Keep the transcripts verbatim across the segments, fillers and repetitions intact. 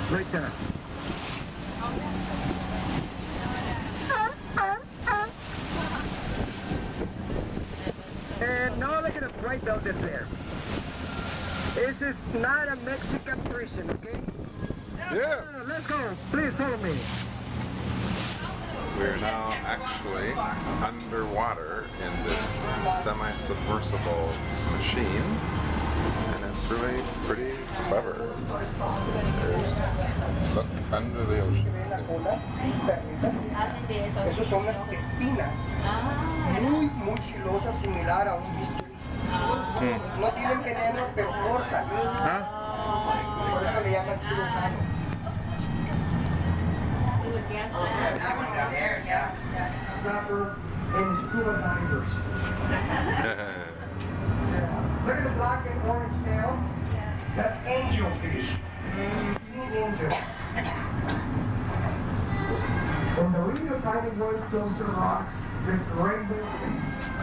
Right there. And now look at the right building there. This is not a Mexican prison, okay? Yeah. Uh, let's go. Please follow me. We're now actually underwater in this semi-submersible machine, and it's really pretty clever. There's look under the ocean. Esos son las espinas, muy muy filosas, similar a un bisturí. Mm. No tienen veneno, pero cortan. Huh? Por eso le llaman cirujano. Snapper and scuba divers. Yeah. Look at the black and orange tail. That's angelfish. King angel. And the little tiny ones close to the rocks. This rainbow thing.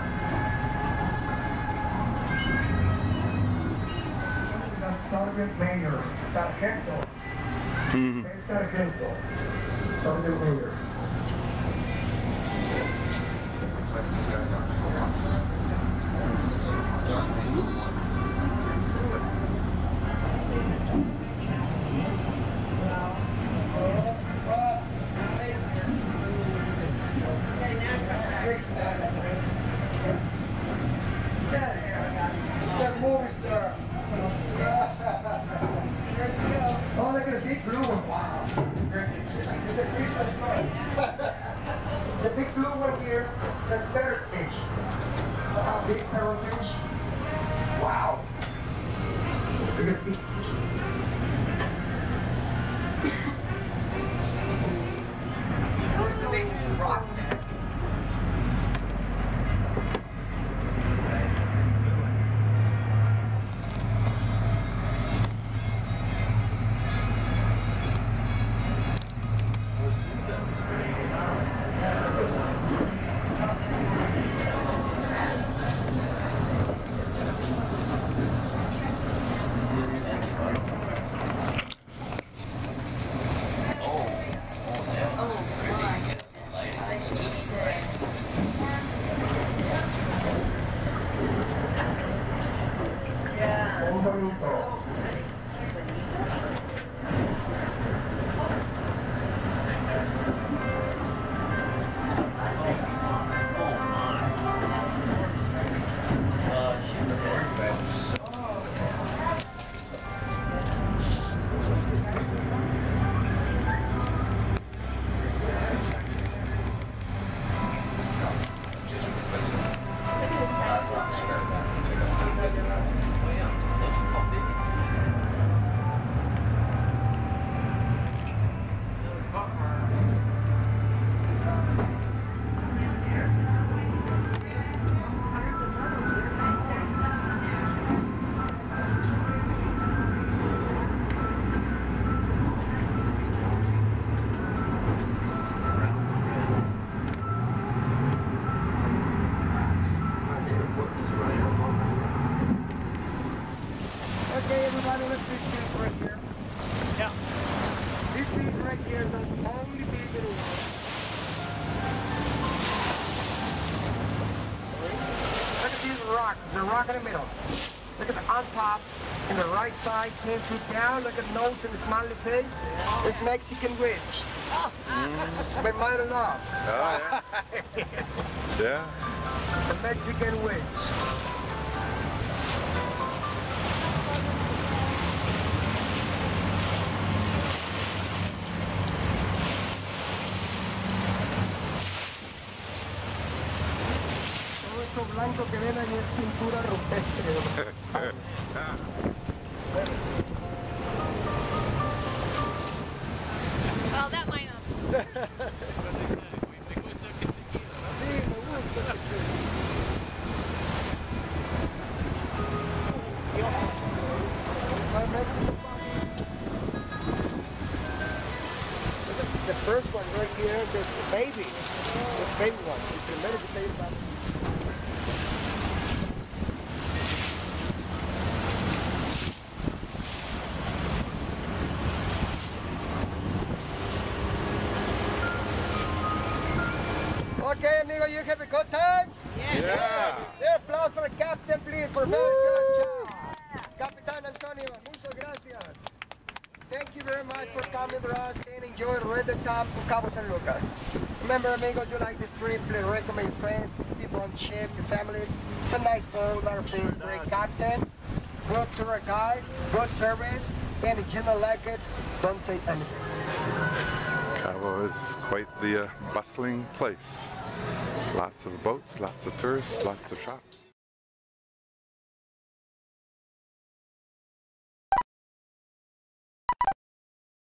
That's Sergeant Mayor. Sargento. Mm-hmm. Es Sargento. Sergeant Mayor. Oh, look at the big blue one. Wow. It's a Christmas card. The big blue one here, that's better fish. Uh, big parrotfish. Wow. Look at the big fish. Where's the big rock? Okay, everybody, let's see this right here. Yeah. This piece right here is the only piece in the world. Look at this rock, the rock in the middle. Look at the on top, and the right side, ten feet down. Look at the nose and the smiley face. It's Mexican witch. Mm. By mine and off. Oh, yeah. Yeah. The Mexican witch. Todo esto blanco que ven ahí es pintura rupestre. Well, that might not. Sí, me gusta. The first one right here, the baby. The baby one. The American baby one. Okay, amigo, you have a good time? Yeah. Yeah, applause for the captain, please, for very good job. Capitan Antonio, muchas gracias. Thank you very much for coming for us and enjoy the rest of the time to Cabo San Lucas. Remember, amigos, you like this trip, please recommend your friends, people on ship, your families. It's a nice boat, a lot of food, great captain, good tour guide, good service, and if you don't like it, don't say anything. Cabo is quite the uh, bustling place. Lots of boats, lots of tourists, lots of shops.